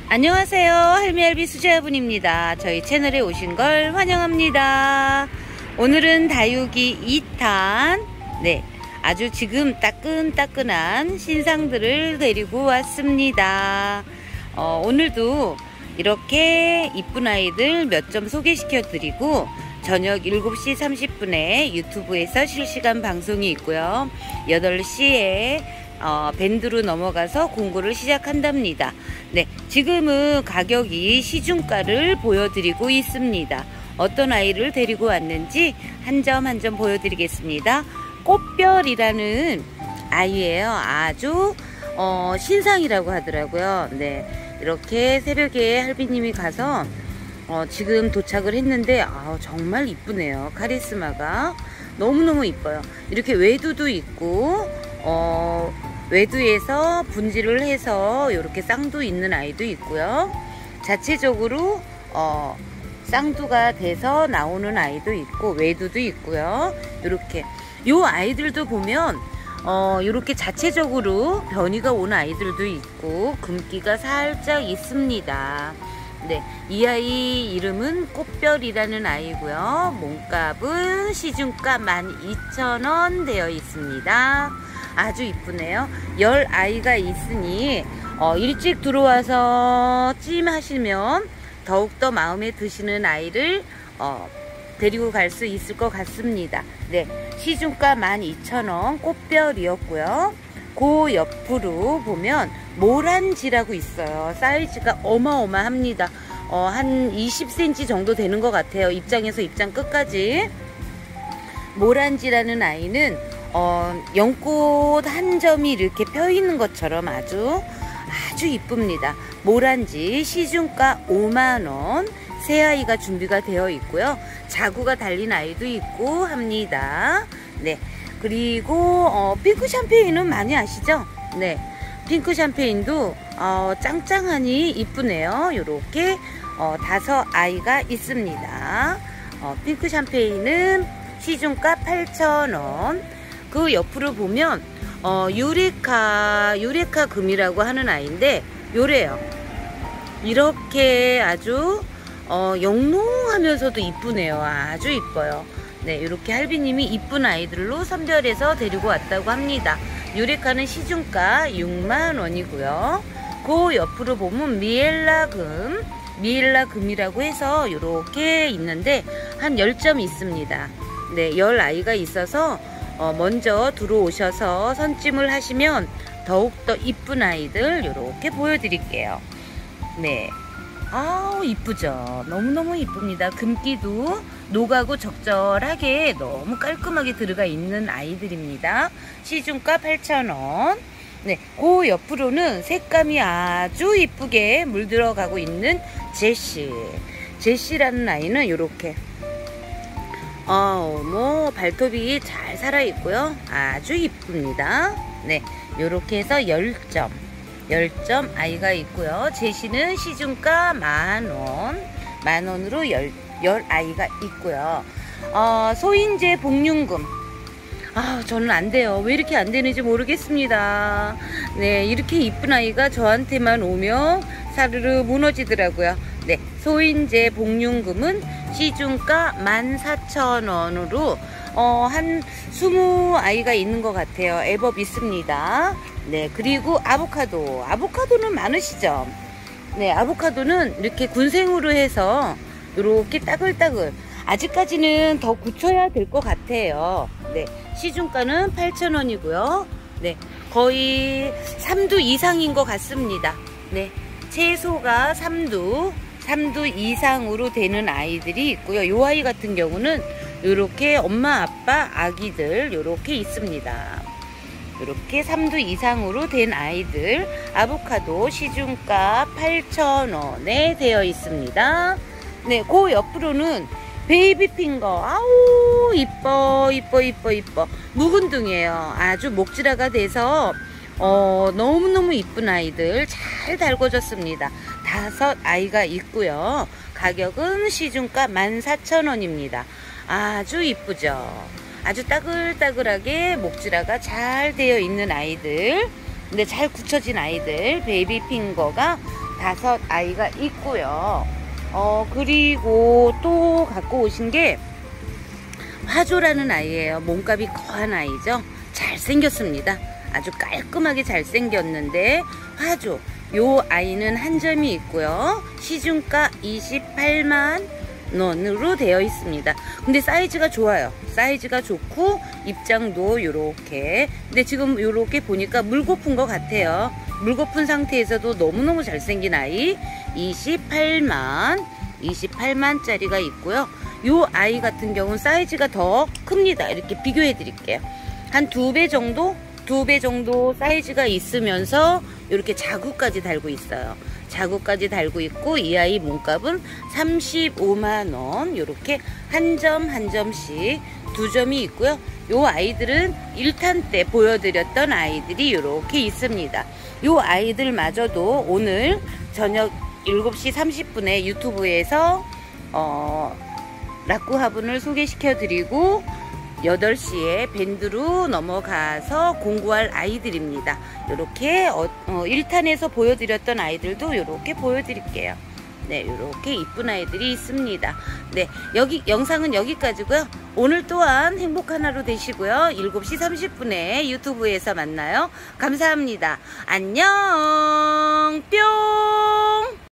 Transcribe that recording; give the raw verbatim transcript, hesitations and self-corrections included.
안녕하세요. 할미할비 수제화분입니다. 저희 채널에 오신 걸 환영합니다. 오늘은 다육이 이 탄, 네, 아주 지금 따끈따끈한 신상들을 데리고 왔습니다. 어, 오늘도 이렇게 이쁜 아이들 몇 점 소개시켜 드리고 저녁 일곱 시 삼십 분에 유튜브에서 실시간 방송이 있고요. 여덟 시에 어, 밴드로 넘어가서 공구를 시작한답니다. 네, 지금은 가격이 시중가를 보여드리고 있습니다. 어떤 아이를 데리고 왔는지 한 점 한 점 보여드리겠습니다. 꽃별이라는 아이예요. 아주 어, 신상이라고 하더라고요. 네, 이렇게 새벽에 할비님이 가서 어, 지금 도착을 했는데 아, 정말 이쁘네요. 카리스마가 너무너무 이뻐요. 이렇게 외두도 있고 어, 외두에서 분질을 해서 이렇게 쌍두 있는 아이도 있고요. 자체적으로 어, 쌍두가 돼서 나오는 아이도 있고 외두도 있고요. 이렇게 요 아이들도 보면 어, 이렇게 자체적으로 변이가 온 아이들도 있고 금기가 살짝 있습니다. 네, 이 아이 이름은 꽃별이라는 아이고요. 몸값은 시중가 만 이천 원 되어 있습니다. 아주 이쁘네요. 열 아이가 있으니 어, 일찍 들어와서 찜하시면 더욱더 마음에 드시는 아이를 어, 데리고 갈 수 있을 것 같습니다. 네, 시중가 만 이천 원 꽃별이었고요. 그 옆으로 보면 모란지라고 있어요. 사이즈가 어마어마합니다. 어, 한 이십 센티미터 정도 되는 것 같아요. 입장에서 입장 끝까지. 모란지라는 아이는 어, 연꽃 한 점이 이렇게 펴 있는 것처럼 아주 아주 이쁩니다. 모란지 시중가 오만 원. 새 아이가 준비가 되어 있고요. 자구가 달린 아이도 있고 합니다. 네, 그리고 어, 핑크 샴페인은 많이 아시죠? 네, 핑크 샴페인도 어, 짱짱하니 이쁘네요. 요렇게 어, 다섯 아이가 있습니다. 어, 핑크 샴페인은 시중가 팔천 원. 그 옆으로 보면 어, 유레카 유레카 금이라고 하는 아이인데 요래요. 이렇게 아주 어, 영롱하면서도 이쁘네요. 아주 이뻐요. 네, 이렇게 할비님이 이쁜 아이들로 선별해서 데리고 왔다고 합니다. 유레카는 시중가 육만 원이고요. 그 옆으로 보면 미엘라 금, 미엘라 금이라고 해서 이렇게 있는데 한 열 점 있습니다. 네, 열 아이가 있어서 어, 먼저 들어오셔서 선찜을 하시면 더욱더 이쁜 아이들 이렇게 보여드릴게요. 네, 아우 이쁘죠. 너무너무 이쁩니다. 금기도 노가고 적절하게 너무 깔끔하게 들어가 있는 아이들입니다. 시중가 팔천 원. 네, 그 옆으로는 색감이 아주 이쁘게 물들어가고 있는 제시. 제시라는 아이는 이렇게 어, 뭐 발톱이 잘 살아있고요. 아주 이쁩니다. 네, 요렇게 해서 열 점 열 점 아이가 있고요. 제시는 시중가 만 원, 만 원으로 열, 열 아이가 있고요. 어, 소인재 복륜금. 아, 저는 안 돼요. 왜 이렇게 안 되는지 모르겠습니다. 네, 이렇게 이쁜 아이가 저한테만 오면 사르르 무너지더라고요. 네, 소인재 복륜금은 시중가 만 사천 원으로 어, 한 이십 아이가 있는 것 같아요. 애법 있습니다. 네, 그리고 아보카도. 아보카도는 많으시죠? 네, 아보카도는 이렇게 군생으로 해서 이렇게 따글따글. 아직까지는 더 굳혀야 될 것 같아요. 네, 시중가는 팔천 원이고요. 네, 거의 삼 두 이상인 것 같습니다. 네, 채소가 삼 두, 삼 두 이상으로 되는 아이들이 있고요. 이 아이 같은 경우는 이렇게 엄마, 아빠, 아기들 이렇게 있습니다. 이렇게 삼 두 이상으로 된 아이들 아보카도 시중가 팔천 원에 되어 있습니다. 네, 그 옆으로는 베이비핑거. 아우 이뻐 이뻐 이뻐 이뻐 묵은둥이에요. 아주 목질화가 돼서 어, 너무너무 이쁜 아이들 잘 달궈졌습니다. 다섯 아이가 있고요. 가격은 시중가 만 사천 원입니다. 아주 이쁘죠. 아주 따글따글하게 목질화가 잘 되어 있는 아이들, 근데 잘 굳혀진 아이들 베이비 핑거가 다섯 아이가 있고요. 어, 그리고 또 갖고 오신 게 화조라는 아이예요. 몸값이 거한 아이죠. 잘생겼습니다. 아주 깔끔하게 잘생겼는데 화조. 요 아이는 한 점이 있고요. 시중가 이십팔만 원으로 되어 있습니다. 근데 사이즈가 좋아요. 사이즈가 좋고 입장도 요렇게. 근데 지금 요렇게 보니까 물고픈 것 같아요. 물고픈 상태에서도 너무너무 잘생긴 아이. 이십팔만 이십팔만 짜리가 있고요. 요 아이 같은 경우는 사이즈가 더 큽니다. 이렇게 비교해 드릴게요. 한 두 배 정도 두 배 정도 사이즈가 있으면서 이렇게 자구까지 달고 있어요. 자구까지 달고 있고 이 아이 몸값은 삼십오만 원. 이렇게 한 점 한 점씩 두 점이 있고요. 요 아이들은 일 탄 때 보여드렸던 아이들이 이렇게 있습니다. 요 아이들마저도 오늘 저녁 일곱 시 삼십 분에 유튜브에서 어, 라꾸 화분을 소개시켜 드리고 여덟 시에 밴드로 넘어가서 공구할 아이들입니다. 이렇게 어, 어, 일 탄에서 보여드렸던 아이들도 이렇게 보여드릴게요. 네, 이렇게 이쁜 아이들이 있습니다. 네, 여기 영상은 여기까지고요. 오늘 또한 행복한 하루 되시고요. 일곱 시 삼십 분에 유튜브에서 만나요. 감사합니다. 안녕 뿅.